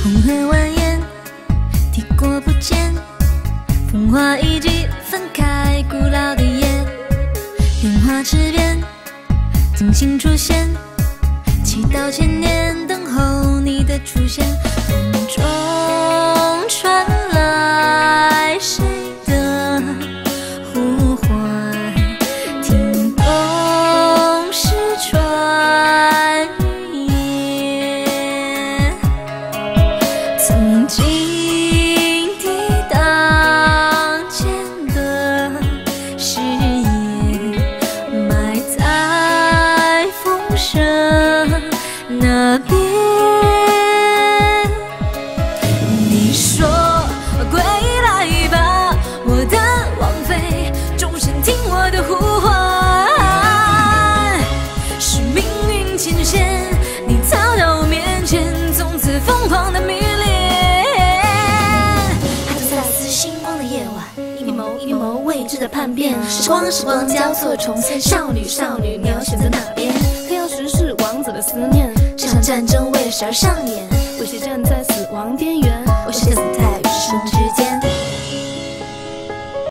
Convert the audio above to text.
风和蜿蜒，抵过不见，风华遗迹分开古老的夜，烟花池边，惊醒出现，祈祷千年，等候你的出现。风中传来谁的呼唤？听懂是传言，曾经抵挡间的誓言，埋在风声那边。你说归来吧，我的王妃，终身听我的呼唤。是命运牵线，你走到我面前，从此疯狂的迷恋。还在似星光的夜晚，一谋一谋未知的叛变，时光交错重现，少女，你要选择哪边？ 黑曜石是王子的思念， 这场战争为了谁而上演？ 为谁站在死亡边缘？